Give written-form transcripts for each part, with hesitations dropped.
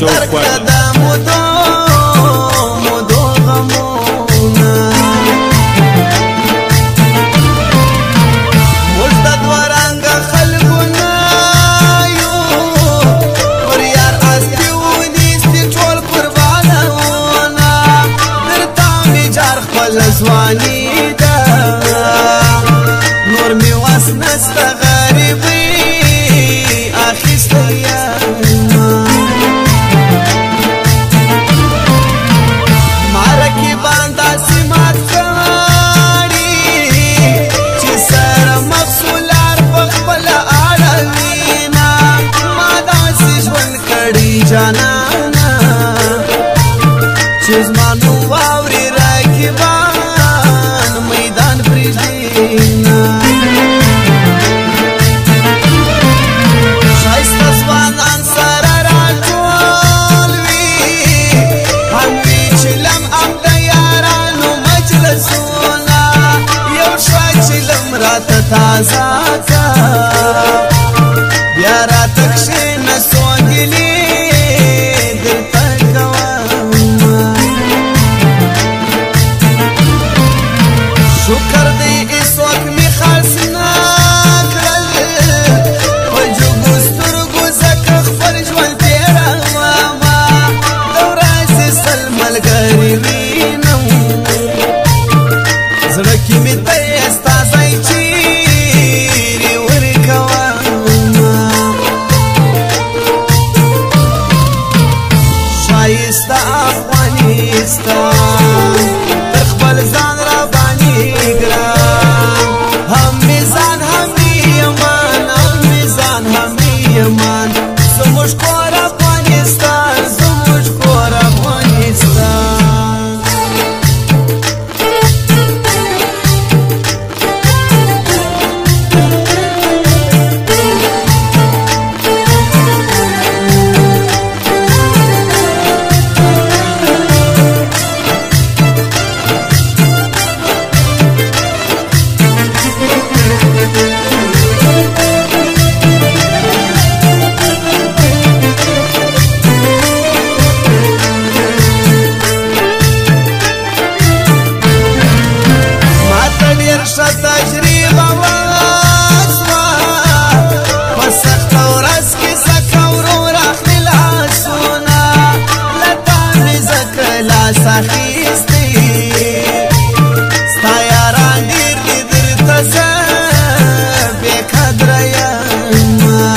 چوک والی زوانی دا نور می واس نست غریبی اخیستی مارکی باندا سیمات کاری چی سر مفصولار بخبل آڑوینا مادا سیجون کڑی جانانا چیز مانو واوری راکی بان تازه کا بیا را تکشی نسوانگلی دل تکوام شکر دی اس وقت می خاص نکرل وجو گسترگو زک خفر جوان تیرا ماما دوراز سلمل گری وینم زرکی می تیستا زیچی تخبل زان را بانی گرام هم میزان همی یمان هم میزان همی یمان زموش کور افغانستان زموش کور افغانستان ساخیستی ستا یاران دیر دی در تزا بے قدر یما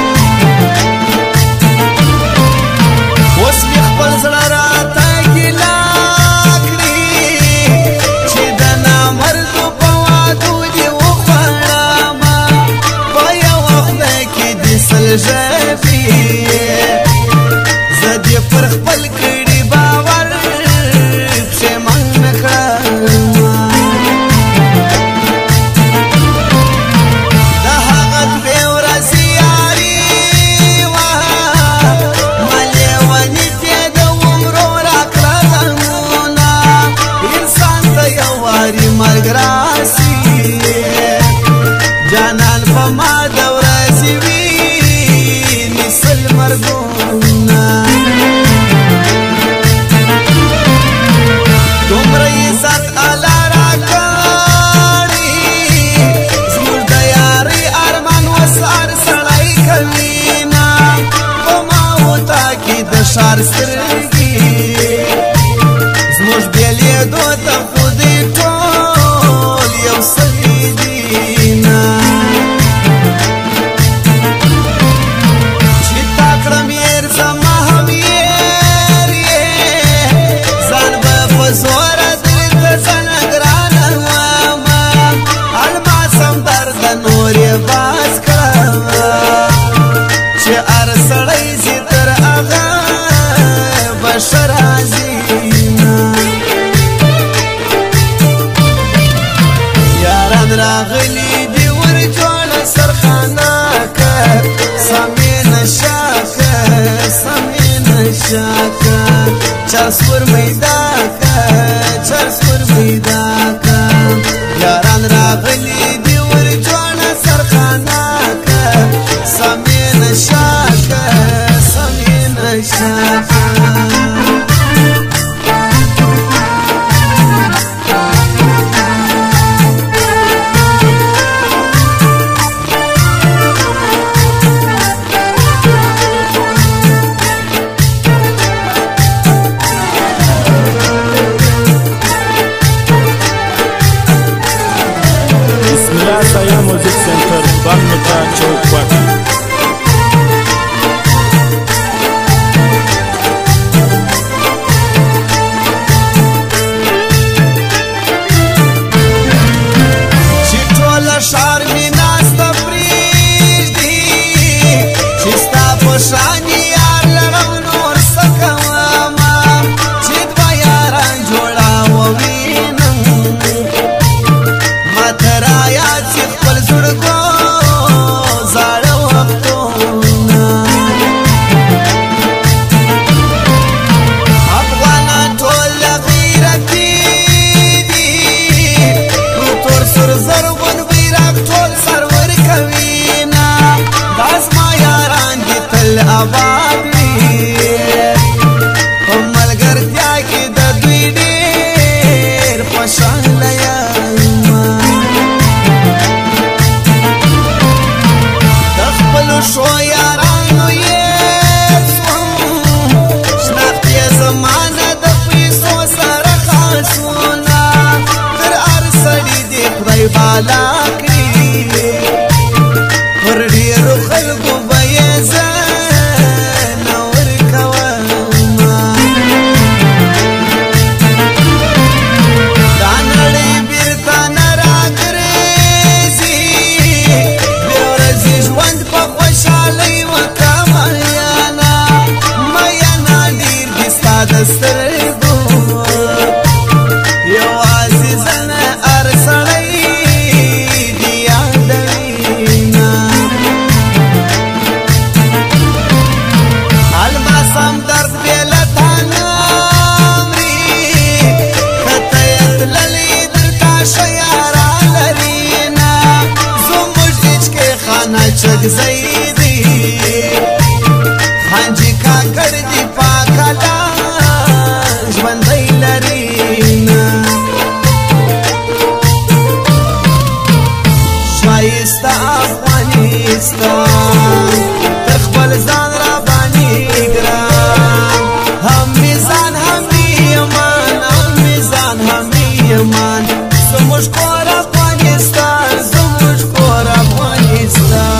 اوس می خپل زړه راته ګیله کړي چې د نامردو په وعدو دې وخوړمه په یوه خدای کې دې سل ژبې زه دې پر خپل کړي باور جانان فما دورازی وی نسل مرگونا دومره عزت الا را کړی زموږ د یارۍ ارمان وسار سړی کوینا په ماوتا کې د ښار سترګې زموږ بېلېدو ته خو دې ټول یو سړي دي راغلی دی ور جوړ سرخانه کا سمین شاکا چرسور میدا کا یاران راغلی دی ور جوړ سرخانه کا سمین شاکا آباد وي په ملګرتیا کې د دوی ډېر خوشحاله یم د خپلو ښو یارانو یې شناخت یې زما نه د پیسو سره خاصونه تر هر سړي دې خدای بالا زیدی خانجی کاکر دی پاکلا ژوندی لرینا شایسته افغانستان تر خپل ځان را باندې ګران هم میزان هم ایمان هم میزان هم ایمان زموږ کور افغانستان زموږ کور افغانستان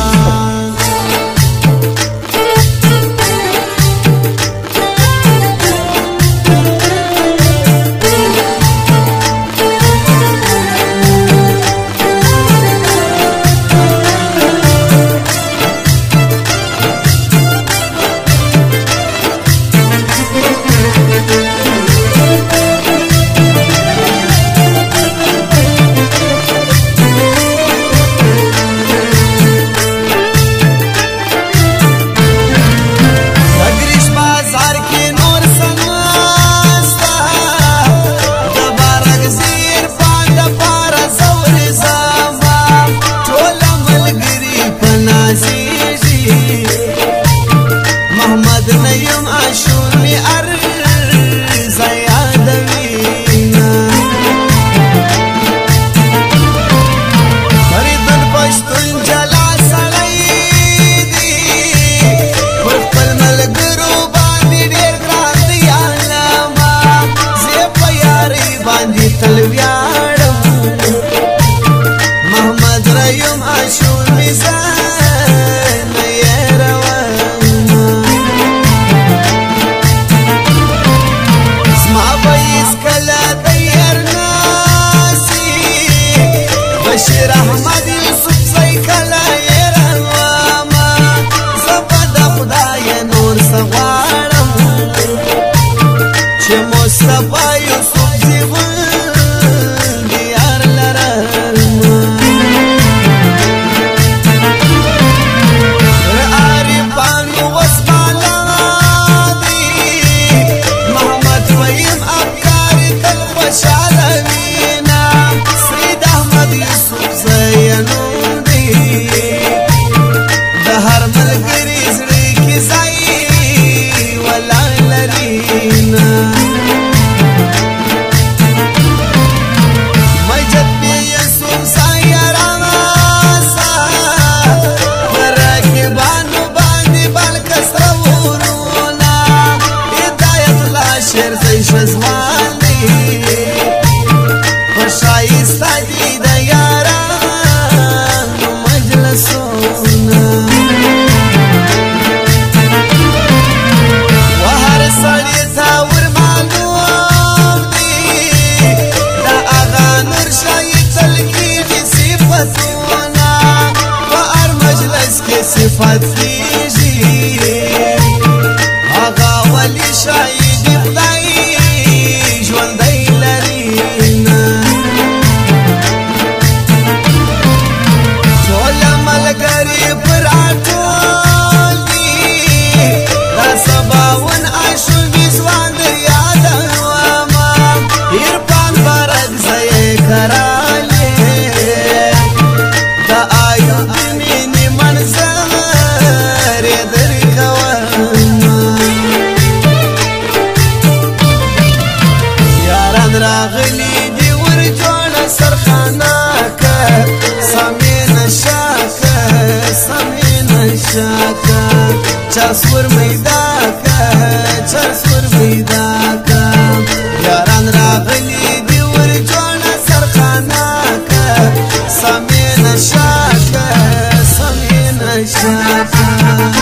صفات کیږي هغه ولي شاهد خدای ژوندی لري ټول ملګري پر اټول دي دا سباون عاشق ځوان یاد وما عرفان برد زې کراله دا آیو مینه منظر چرسور میدا که چرسور میدا که یاران راغلی دی ور جوړه سرخانه که سمې نشه که سمې نشه